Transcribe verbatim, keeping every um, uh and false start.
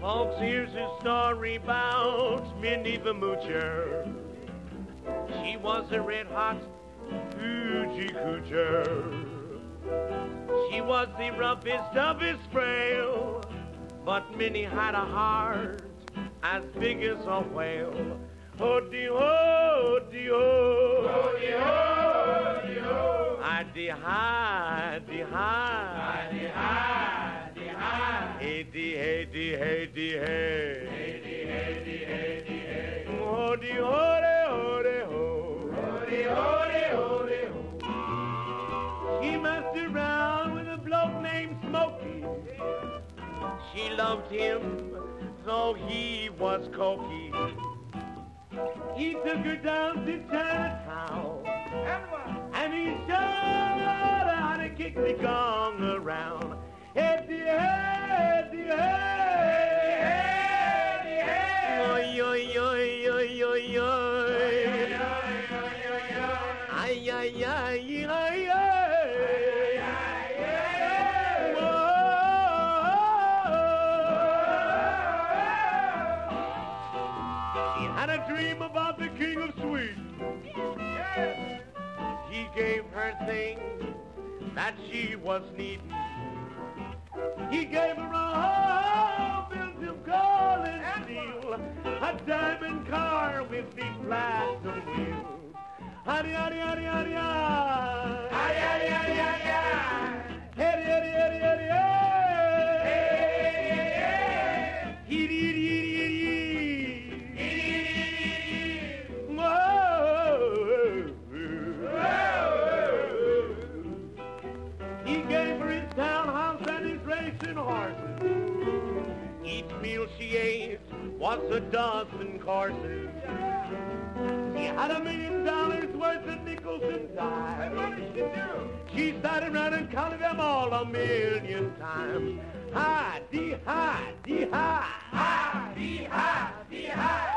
Folks, here's a story about Minnie the Moocher. She was a red-hot hoochie coocher. She was the roughest, toughest frail, but Minnie had a heart as big as a whale. Ho-dee-ho, dee-ho, ho-dee-ho, dee-ho, hi-dee-hi, dee-hi, hi-dee-hi, dee-hi, hey-dee, hey-dee, hey-dee, hey, hey-dee, hey-dee, hey-dee, hey, ho-dee-ho, dee-ho, dee-ho, ho-dee-ho, dee-ho, dee-ho. She messed around with a bloke named Smokey. She loved him, though he was cokey. He took her down to Chinatown, and he showed her how to kick the gong around. Hey, hey, hey, hey, hey, oi, oi, oi, oi, oi, oi, ay, ay, ay, ay, ay. Had a dream about the king of Sweden. Yes. He gave her things that she was needing. He gave her a whole built of gold and steel, a diamond car with big platinum wheels. Howdy, howdy, howdy, howdy, howdy. Howdy, howdy, howdy, howdy, howdy. Howdy, howdy, howdy, howdy, she ate was a dozen courses. She had a million dollars worth of nickels and dimes. And what did she do? She sat around and counted them all a million times. Hi, dee, hi, dee, hi. Hi, dee, hi, dee, hi.